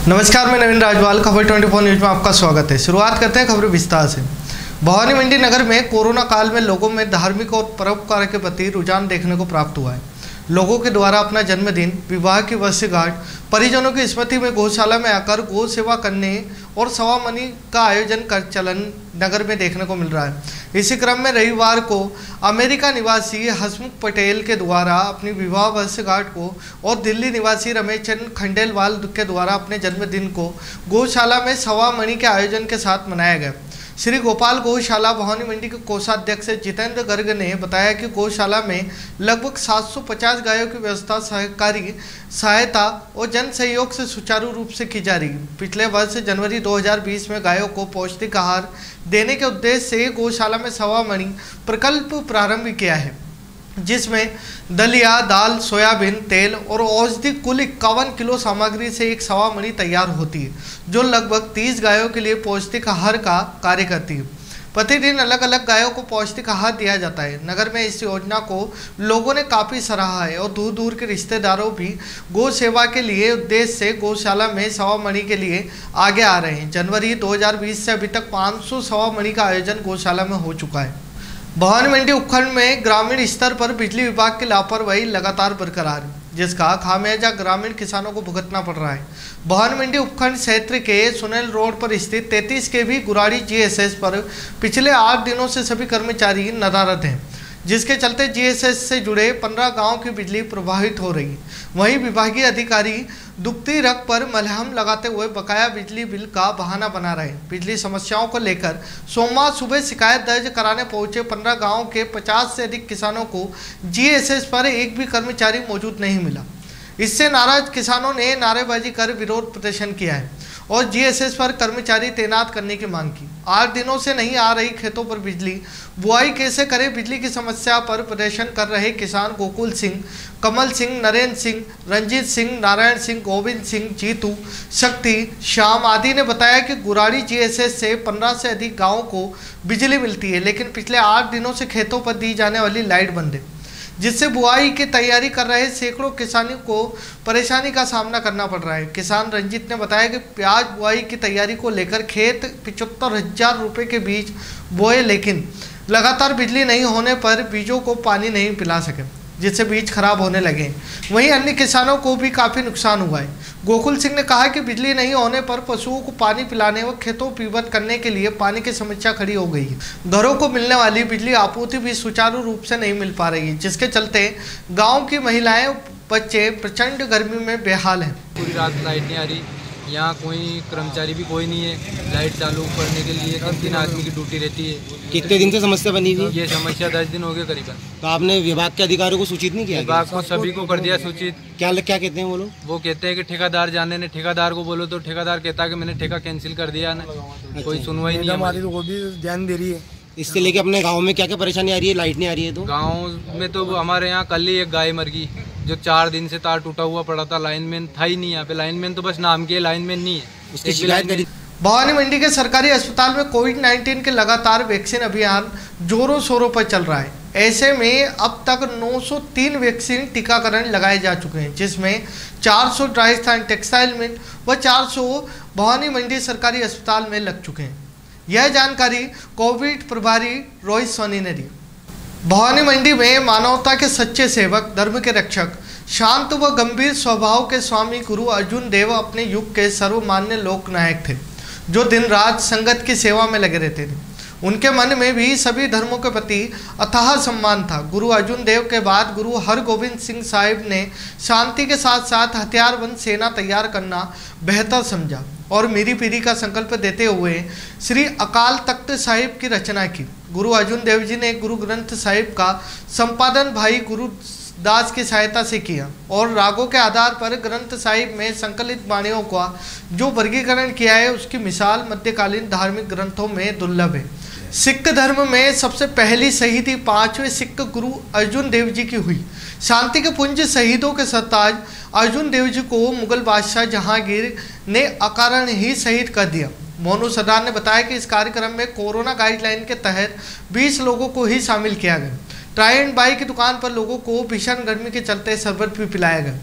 नमस्कार, मैं नवीन राजवाल, खबर 24 न्यूज में आपका स्वागत है। शुरुआत करते हैं खबरें विस्तार से। भवानी मंडी नगर में कोरोना काल में लोगों में धार्मिक और परोपकार के प्रति रुझान देखने को प्राप्त हुआ है। लोगों के द्वारा अपना जन्मदिन, विवाह की वर्षगांठ, परिजनों की स्मृति में गौशाला में आकर गौ सेवा करने और सवा मनी का आयोजन कर चलन नगर में देखने को मिल रहा है। इसी क्रम में रविवार को अमेरिका निवासी हसमुख पटेल के द्वारा अपनी विवाह वर्षगांठ को और दिल्ली निवासी रमेश चंद्र खंडेलवाल के द्वारा अपने जन्मदिन को गौशाला में सवा मनी के आयोजन के साथ मनाया गया। श्री गोपाल गौशाला भवानी मंडी के कोषाध्यक्ष जितेंद्र गर्ग ने बताया कि गौशाला में लगभग 750 गायों की व्यवस्था सहकारी सहायता और जन सहयोग से सुचारू रूप से की जा रही है। पिछले वर्ष जनवरी 2020 में गायों को पौष्टिक आहार देने के उद्देश्य से गौशाला में सवा मणि प्रकल्प प्रारंभ किया है, जिसमें दलिया, दाल, सोयाबीन तेल और औषधि कुल 51 किलो सामग्री से एक सवा मणि तैयार होती है, जो लगभग 30 गायों के लिए पौष्टिक आहार का कार्य करती है। प्रतिदिन अलग अलग गायों को पौष्टिक आहार दिया जाता है। नगर में इस योजना को लोगों ने काफ़ी सराहा है और दूर दूर के रिश्तेदारों भी गौ सेवा के लिए उद्देश्य से गौशाला में सवा मणि के लिए आगे आ रहे हैं। जनवरी 2020 से अभी तक 500 सवा मणि का आयोजन गौशाला में हो चुका है। भवानी मंडी उपखंड में ग्रामीण स्तर पर बिजली विभाग की लापरवाही लगातार बरकरार है, जिसका खामियाजा ग्रामीण किसानों को भुगतना पड़ रहा है। भवानी मंडी उपखंड क्षेत्र के सुनेल रोड पर स्थित 33 केवी गुराड़ी जीएसएस पर पिछले 8 दिनों से सभी कर्मचारी नदारद हैं, जिसके चलते जीएसएस से जुड़े 15 गांव की बिजली प्रभावित हो रही है। वहीं विभागीय अधिकारी दुखती रग पर मलहम लगाते हुए बकाया बिजली बिल का बहाना बना रहे हैं। बिजली समस्याओं को लेकर सोमवार सुबह शिकायत दर्ज कराने पहुंचे 15 गांव के 50 से अधिक किसानों को जीएसएस पर एक भी कर्मचारी मौजूद नहीं मिला। इससे नाराज किसानों ने नारेबाजी कर विरोध प्रदर्शन किया है और जीएसएस पर कर्मचारी तैनात करने की मांग की। 8 दिनों से नहीं आ रही खेतों पर बिजली, बुआई कैसे करें, बिजली की समस्या पर प्रदर्शन कर रहे किसान गोकुल सिंह, कमल सिंह, नरेंद्र सिंह, रंजीत सिंह, नारायण सिंह, गोविंद सिंह, जीतू, शक्ति, श्याम आदि ने बताया कि गुराड़ी जीएसएस से 15 से अधिक गाँवों को बिजली मिलती है, लेकिन पिछले 8 दिनों से खेतों पर दी जाने वाली लाइट बंद है, जिससे बुआई की तैयारी कर रहे सैकड़ों किसानों को परेशानी का सामना करना पड़ रहा है। किसान रंजीत ने बताया कि प्याज बुआई की तैयारी को लेकर खेत 75,000 रुपये के बीज बोए, लेकिन लगातार बिजली नहीं होने पर बीजों को पानी नहीं पिला सके, जिससे बीज खराब होने लगे। वहीं अन्य किसानों को भी काफ़ी नुकसान हुआ है। गोकुल सिंह ने कहा कि बिजली नहीं होने पर पशुओं को पानी पिलाने व खेतों पीवत करने के लिए पानी की समस्या खड़ी हो गई है। घरों को मिलने वाली बिजली आपूर्ति भी सुचारू रूप से नहीं मिल पा रही है, जिसके चलते गांव की महिलाएं, बच्चे प्रचंड गर्मी में बेहाल हैं। पूरी रात लाइट नहीं आ रही, यहाँ कोई कर्मचारी भी कोई नहीं है। लाइट चालू करने के लिए 3 आदमी की ड्यूटी रहती है। कितने दिन से समस्या बनी थी? ये समस्या 10 दिन हो गए करीबन। तो आपने विभाग के अधिकारियों को सूचित नहीं किया? विभाग को सभी को कर दिया सूचित। क्या कहते हैं वो लोग? वो कहते हैं कि ठेकेदार जाने ने, ठेकेदार को बोलो तो ठेकेदार कहता है कि मैंने ठेका कैंसिल कर दिया ना। कोई सुनवाई नहीं है, वो भी ध्यान दे रही है। इससे लेके अपने गाँव में क्या क्या परेशानी आ रही है? लाइट नहीं आ रही है तो? गाँव में तो हमारे यहाँ कल ही एक गाय मर गई, जो 4 दिन से तार टूटा हुआ पड़ा था। लाइनमैन था ही नहीं यहाँ पे। लाइनमैन तो बस नाम के लाइनमैन नहीं है। उसकी शिकायत करी? भवानी मंडी के सरकारी अस्पताल में कोविड-19 के लगातार वैक्सीन अभियान जोरों शोरों पर चल रहा है। ऐसे में अब तक 903 वैक्सीन टीकाकरण लगाए जा चुके हैं, जिसमें 400 राजस्थान टेक्सटाइल मिल व 400 भवानी मंडी सरकारी अस्पताल में लग चुके हैं। यह जानकारी कोविड प्रभारी रोहित सोनी ने दी। भवानी मंडी में मानवता के सच्चे सेवक, धर्म के रक्षक, शांत व गंभीर स्वभाव के स्वामी गुरु अर्जुन देव अपने युग के सर्वमान्य लोकनायक थे, जो दिन रात संगत की सेवा में लगे रहते थे। उनके मन में भी सभी धर्मों के प्रति अथाह सम्मान था। गुरु अर्जुन देव के बाद गुरु हरगोविंद सिंह साहिब ने शांति के साथ साथ हथियारबंद सेना तैयार करना बेहतर समझा और मेरी पीढ़ी का संकल्प देते हुए श्री अकाल तख्त साहिब की रचना की। गुरु अर्जुन देव जी ने गुरु ग्रंथ साहिब का संपादन भाई गुरु दास की सहायता से किया और रागों के आधार पर ग्रंथ साहिब में संकलित वाणियों का जो वर्गीकरण किया है, उसकी मिसाल मध्यकालीन धार्मिक ग्रंथों में दुर्लभ है। सिख धर्म में सबसे पहली शहीदी 5वें सिख गुरु अर्जुन देव जी की हुई। शांति के पुंज शहीदों के सरताज अर्जुन देव जी को मुगल बादशाह जहांगीर ने अकारण ही शहीद कर दिया। मोनू सरदार ने बताया कि इस कार्यक्रम में कोरोना गाइडलाइन के तहत 20 लोगों को ही शामिल किया गया। ट्राई एंड बाई की दुकान पर लोगों को भीषण गर्मी के चलते शरबत भी पिलाया गया।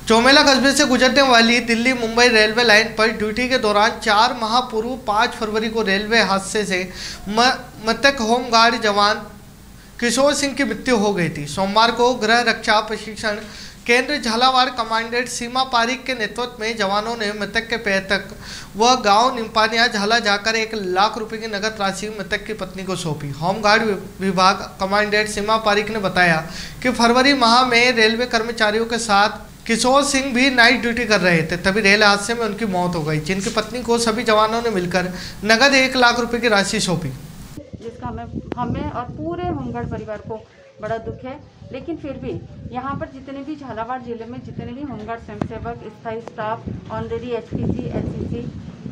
चौमेला कस्बे से गुजरने वाली दिल्ली मुंबई रेलवे लाइन पर ड्यूटी के दौरान 4 माह पूर्व 5 फरवरी को रेलवे हादसे से मृतक होमगार्ड जवान किशोर सिंह की मृत्यु हो गई थी। सोमवार को गृह रक्षा प्रशिक्षण केंद्र झालावाड़ कमांडेंट सीमा पारिक के नेतृत्व में जवानों ने मृतक के पैतृक व गांव निम्पानिया झाला जाकर 1 लाख रुपए की नगद राशि मृतक की पत्नी को सौंपी। होमगार्ड विभाग कमांडेंट सीमा पारिक ने बताया कि फरवरी माह में रेलवे कर्मचारियों के साथ किशोर सिंह भी नाइट ड्यूटी कर रहे थे, तभी रेल हादसे में उनकी मौत हो गई, जिनकी पत्नी को सभी जवानों ने मिलकर नगद 1 लाख रुपए की राशि सौंपी। जिसका हमें और पूरे होमगार्ड परिवार को बड़ा दुख है। लेकिन फिर भी यहाँ पर जितने भी झालावाड़ जिले में जितने भी होमगार्ड स्वयंसेवक, स्थायी स्टाफ, ऑनरेरी HPC, LCC,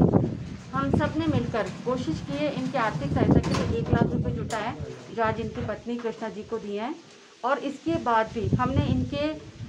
हम सब ने मिलकर कोशिश की है इनकी आर्थिक सहायता के लिए 1 लाख रुपए जुटाए, जो आज इनकी पत्नी कृष्णा जी को दिए हैं। और इसके बाद भी हमने इनके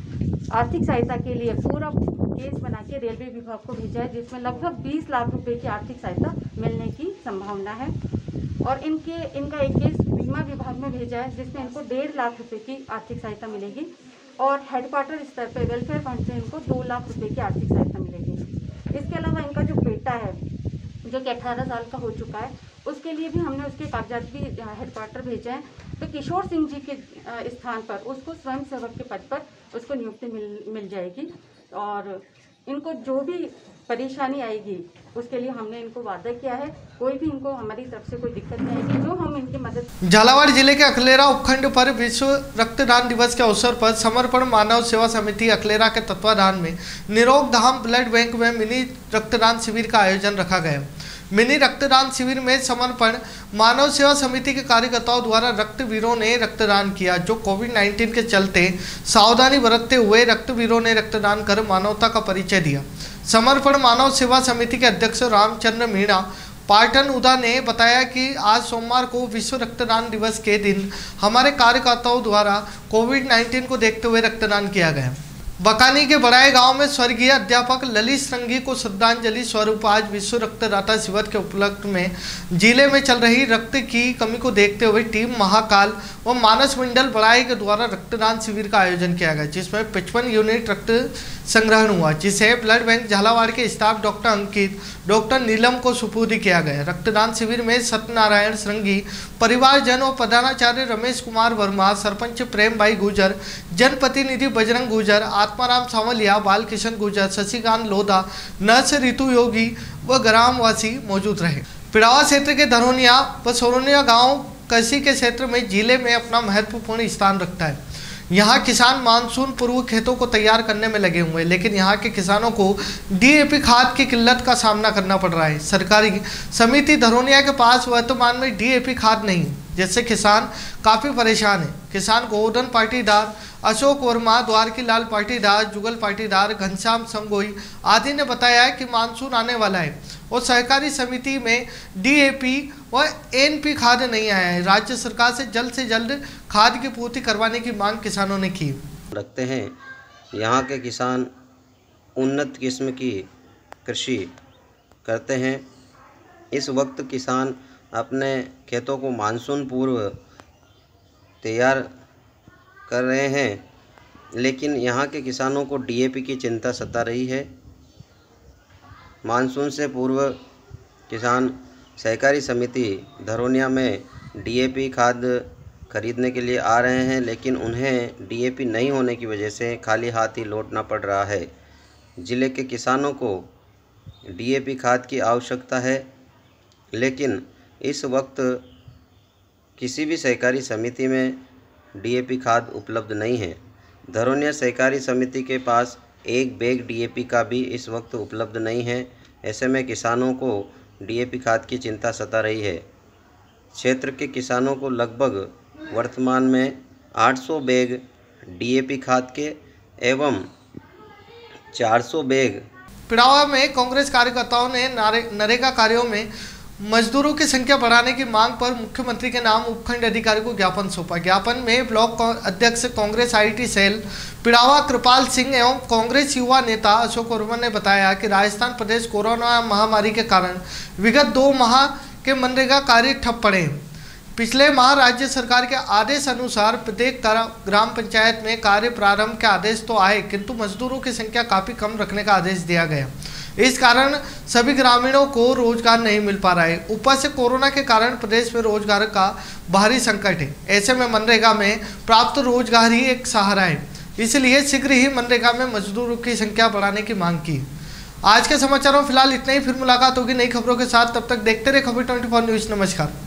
आर्थिक सहायता के लिए पूरा केस बना के रेलवे विभाग को भेजा है, जिसमें लगभग 20 लाख रुपए की आर्थिक सहायता मिलने की संभावना है। और इनका एक केस बीमा विभाग में भेजा है, जिसमें इनको 1.5 लाख रुपए की आर्थिक सहायता मिलेगी। और हेडक्वार्टर स्तर पर वेलफेयर फंड से इनको 2 लाख रुपए की आर्थिक सहायता मिलेगी। इसके अलावा इनका जो बेटा है, जो कि 18 साल का हो चुका है, उसके लिए भी हमने उसके कागजात भी हेडक्वार्टर भेजे हैं। तो किशोर सिंह जी के स्थान पर उसको स्वयं सेवक के पद पर उसको नियुक्ति मिल जाएगी। और इनको जो भी परेशानी आएगी उसके लिए हमने इनको वादा किया है, कोई भी इनको हमारी तरफ से कोई दिक्कत नहीं आएगी, जो हम इनकी मदद। झालावाड़ जिले के अकलेरा उपखंड पर विश्व रक्तदान दिवस के अवसर पर समर्पण मानव सेवा समिति अकलेरा के तत्वाधान में निरोग धाम ब्लड बैंक में मिनी रक्तदान शिविर का आयोजन रखा गया। मिनी रक्तदान शिविर में समर्पण मानव सेवा समिति के कार्यकर्ताओं द्वारा रक्तवीरों ने रक्तदान किया, जो कोविड-19 के चलते सावधानी बरतते हुए रक्तवीरों ने रक्तदान कर मानवता का परिचय दिया। समर्पण मानव सेवा समिति के अध्यक्ष रामचंद्र मीणा पाटन उदा ने बताया कि आज सोमवार को विश्व रक्तदान दिवस के दिन हमारे कार्यकर्ताओं द्वारा कोविड-19 को देखते हुए रक्तदान किया गया। बकानी के बड़ाए गांव में स्वर्गीय अध्यापक ललित संघी को श्रद्धांजलि स्वरूप आज विश्व रक्तदाता शिविर के उपलक्ष्य में जिले में चल रही रक्त की कमी को देखते हुए टीम महाकाल व मानस मंडल बड़ाए के द्वारा रक्तदान शिविर का आयोजन किया गया, जिसमें 55 यूनिट रक्त संग्रहण हुआ, जिसे ब्लड बैंक झालावाड़ के staff doctor Ankit, doctor Neelam को सुपुर्द किया गया। रक्तदान शिविर में सत्यनारायण श्रृंगी, परिवारजन और प्रधानाचार्य रमेश कुमार वर्मा, सरपंच प्रेम भाई गुजर, जनप्रतिनिधि बजरंग गुजर, आत्माराम सावलिया, बालकिशन गुजर, शशिकांत लोधा, नर्स ऋतु योगी व ग्रामवासी मौजूद रहे। पिड़ावा क्षेत्र के धरोनिया व सोरोनिया गांव कृषि के क्षेत्र में जिले में अपना महत्वपूर्ण स्थान रखता है। यहाँ किसान मानसून पूर्व खेतों को तैयार करने में लगे हुए हैं, लेकिन यहाँ के किसानों को DAP खाद की किल्लत का सामना करना पड़ रहा है। सरकारी समिति धरोनिया के पास वर्तमान में DAP खाद नहीं, जिससे किसान काफ़ी परेशान है। किसान गोवर्धन पाटीदार, अशोक वर्मा, द्वारकी लाल पाटीदार, जुगल पाटीदार, घनश्याम संगोई आदि ने बताया कि मानसून आने वाला है और सहकारी समिति में DAP व NP खाद नहीं आया है। राज्य सरकार से जल्द खाद की पूर्ति करवाने की मांग किसानों ने की। रखते हैं यहाँ के किसान उन्नत किस्म की कृषि करते हैं। इस वक्त किसान अपने खेतों को मानसून पूर्व तैयार कर रहे हैं, लेकिन यहाँ के किसानों को DAP की चिंता सता रही है। मानसून से पूर्व किसान सहकारी समिति धरोनिया में DAP खाद खरीदने के लिए आ रहे हैं, लेकिन उन्हें DAP नहीं होने की वजह से खाली हाथ ही लौटना पड़ रहा है। ज़िले के किसानों को DAP खाद की आवश्यकता है, लेकिन इस वक्त किसी भी सहकारी समिति में DAP खाद उपलब्ध नहीं है। धरोनिया सहकारी समिति के पास एक बैग DAP का भी इस वक्त उपलब्ध नहीं है। ऐसे में किसानों को DAP खाद की चिंता सता रही है। क्षेत्र के किसानों को लगभग वर्तमान में 800 बैग DAP खाद के एवं 400 बैग। पिड़ावा में कांग्रेस कार्यकर्ताओं ने नरेगा कार्यों में मजदूरों की संख्या बढ़ाने की मांग पर मुख्यमंत्री के नाम उपखंड अधिकारी को ज्ञापन सौंपा। ज्ञापन में ब्लॉक अध्यक्ष कांग्रेस IT सेल पिड़ावा कृपाल सिंह एवं कांग्रेस युवा नेता अशोक वर्मा ने बताया कि राजस्थान प्रदेश कोरोना महामारी के कारण विगत 2 माह के मनरेगा कार्य ठप पड़े हैं, पिछले माह राज्य सरकार के आदेश अनुसार प्रत्येक ग्राम पंचायत में कार्य प्रारंभ के आदेश तो आए, किंतु मजदूरों की संख्या काफ़ी कम रखने का आदेश दिया गया। इस कारण सभी ग्रामीणों को रोजगार नहीं मिल पा रहा है। ऊपर से कोरोना के कारण प्रदेश में रोजगार का भारी संकट है। ऐसे में मनरेगा में प्राप्त रोजगार ही एक सहारा है, इसलिए शीघ्र ही मनरेगा में मजदूरों की संख्या बढ़ाने की मांग की। आज के समाचारों में फिलहाल इतना ही। फिर मुलाकात होगी नई खबरों के साथ, तब तक देखते रहे खबर 24 न्यूज़। नमस्कार।